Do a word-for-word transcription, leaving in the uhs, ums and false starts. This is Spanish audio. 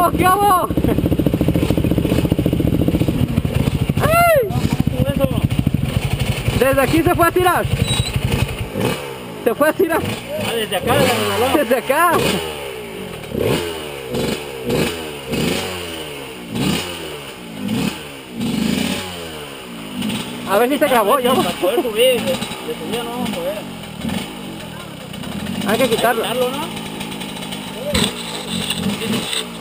hago? ¿Qué hago? ¡Ay! Desde aquí se fue a tirar. Se fue a tirar. Ah, desde acá, desde el balón. Desde acá. A ver si se grabó yo. Para poder subir, de, de subida no vamos a poder. Hay que quitarlo. Hay que quitarlo, ¿no?